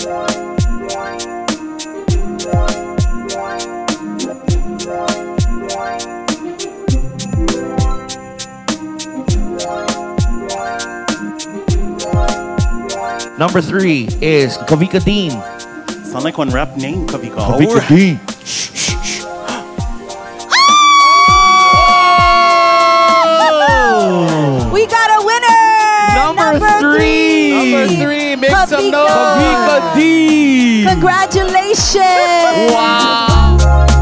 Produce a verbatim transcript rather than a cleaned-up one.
Number three is Kawika Dean. Sound like one rap name, Kawika. Kawika Oh. Dean. Oh! We got a winner! Number, Number three. three! Number three, make Kawika. some noise. Kawika Dean. Congratulations! Wow!